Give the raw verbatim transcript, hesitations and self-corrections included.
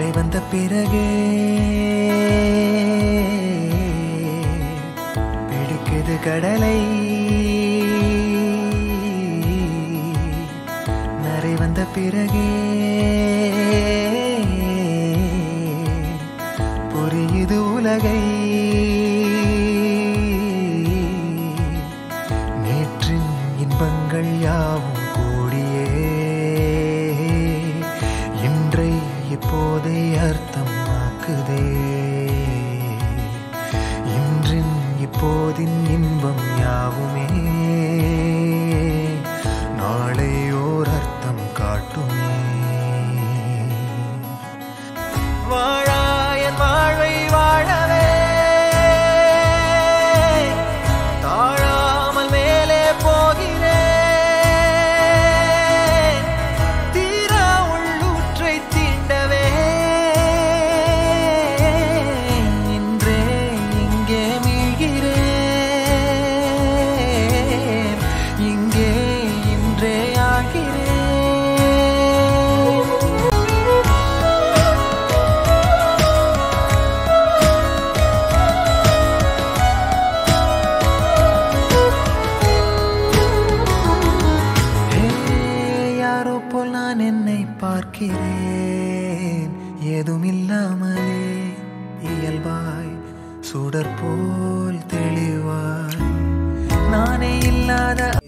நரை வந்த பிறகே பிடிக்குது கடலை. நரை வந்த பிறகே புரியுது உலகை. நேற்றின் இன்பங்கள் யாவும் கூடியே இன்றை இப்போதை அர்த்தம் ஆக்குதே. இன்றின் இப்போதின் இன்பம் யாவுமே நாளை ஓர் அர்த்தம் காட்டுமே. வாழாயன் வாழ்வை வாழவே தாழாமல் மேலே போகிறேன். தீரா உள்ளூற்றை தீண்டவே இன்றே இங்கே மீழ்கிறேன். இங்கே இன்றே ஆகிறேன். யாரோ போல் நான் என்னை பார்க்கிறேன். ஏதுமில்லாமலே இயல்பாய் சுடர் போல் தெளிவாய் நானே இல்லாத